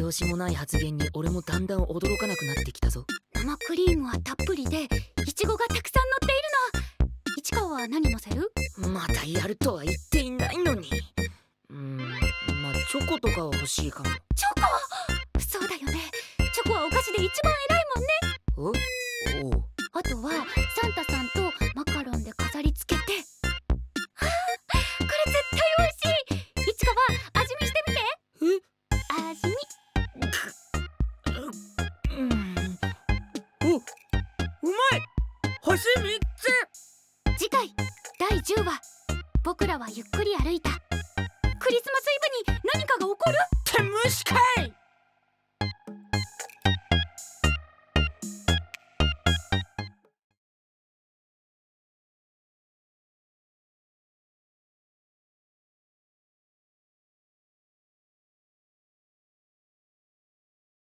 拍子もない発言に俺もだんだん驚かなくなってきたぞ。 生クリームはたっぷりでいちごがたくさん乗っているの。市川は何乗せる？ またやるとは言っていないのに。まあチョコとかは欲しいかも。 チョコ？そうだよね。チョコはお菓子で一番偉いもんね。 おう。 あとはサンタさんとマカロンで飾り付けて。これ絶対美味しい。市川、味見してみて。味見。 お、うまい。星3つ。 次回第10話、僕らはゆっくり歩いた。クリスマスイブに何かが起こる？ って虫かい。